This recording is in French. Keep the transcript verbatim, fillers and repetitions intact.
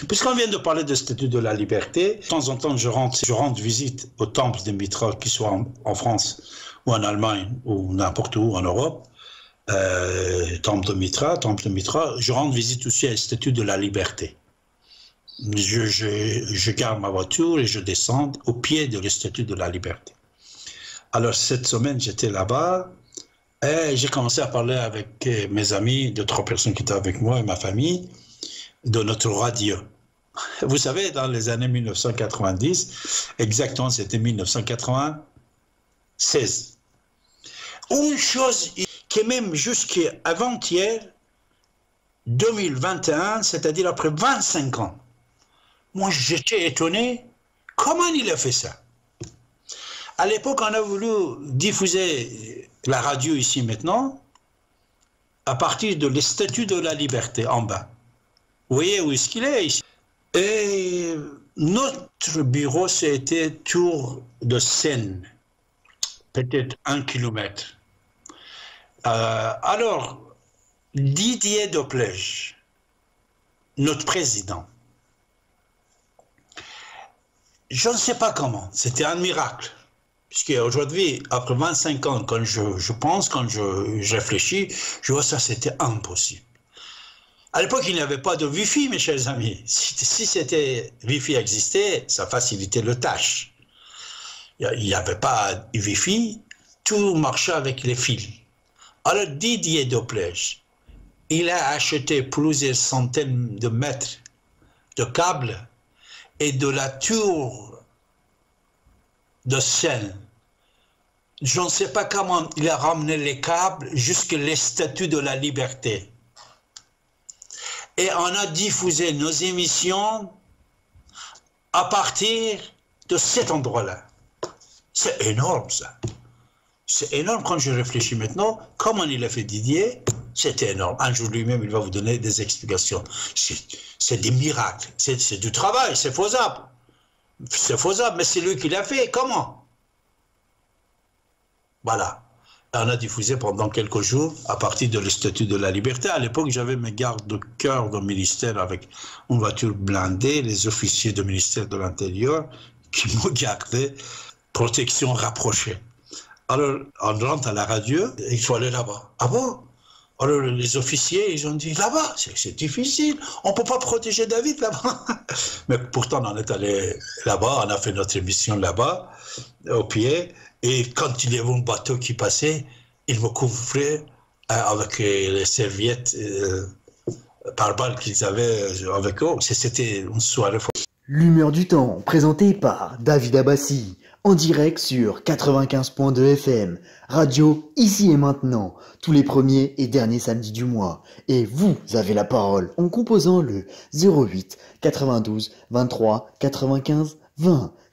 Puisqu'on vient de parler de statut de la liberté, de temps en temps, je rends, je rends visite aux temples de Mitra, qu'ils soient en, en France ou en Allemagne ou n'importe où en Europe. Euh, temple de Mitra, temple de Mitra, je rends visite aussi à statut de la liberté. Je, je, je garde ma voiture et je descends au pied de la statue de la liberté. Alors cette semaine, j'étais là-bas et j'ai commencé à parler avec mes amis, deux, trois personnes qui étaient avec moi et ma famille, de notre radio. Vous savez, dans les années mille neuf cent quatre-vingt-dix, exactement, c'était mille neuf cent quatre-vingt-seize. Une chose qui est même jusqu'avant-hier, deux mille vingt et un, c'est-à-dire après vingt-cinq ans, moi j'étais étonné, comment il a fait ça? À l'époque, on a voulu diffuser la radio ici maintenant, à partir de les statues de la liberté en bas. Vous voyez où est-ce qu'il est ici? Et notre bureau, c'était Tour de Seine, peut-être un kilomètre. Euh, alors, Didier Doplège, notre président, je ne sais pas comment, c'était un miracle. Puisqu'aujourd'hui, après vingt-cinq ans, quand je, je pense, quand je, je réfléchis, je vois ça, c'était impossible. À l'époque, il n'y avait pas de Wi-Fi, mes chers amis. Si, si c'était Wi-Fi existait, ça facilitait le tâche. Il n'y avait pas de Wi-Fi, tout marchait avec les fils. Alors Didier Doplège, il a acheté plusieurs centaines de mètres de câbles et de la tour de Seine. Je ne sais pas comment il a ramené les câbles jusqu'à les statues de la liberté. Et on a diffusé nos émissions à partir de cet endroit-là. C'est énorme, ça. C'est énorme quand je réfléchis maintenant. Comment il a fait Didier? C'était énorme. Un jour lui-même, il va vous donner des explications. C'est des miracles. C'est du travail, c'est faisable. C'est faisable, mais c'est lui qui l'a fait. Comment? Voilà. On a diffusé pendant quelques jours à partir de le statut de la liberté. À l'époque, j'avais mes gardes de cœur au ministère avec une voiture blindée, les officiers du ministère de l'Intérieur qui me gardaient, protection rapprochée. Alors, on rentre à la radio, il faut aller là-bas. Ah bon? Alors, les officiers, ils ont dit, là-bas, c'est difficile, on ne peut pas protéger David là-bas. Mais pourtant, on est allé là-bas, on a fait notre émission là-bas, au pied, et quand il y avait un bateau qui passait, il me couvrait avec les serviettes euh, par balle qu'ils avaient avec eux. C'était une soirée. L'humeur du temps, présentée par David Abbassi, en direct sur quatre-vingt-quinze point deux F M, radio ici et maintenant, tous les premiers et derniers samedis du mois. Et vous avez la parole en composant le zéro huit quatre-vingt-douze vingt-trois quatre-vingt-quinze vingt.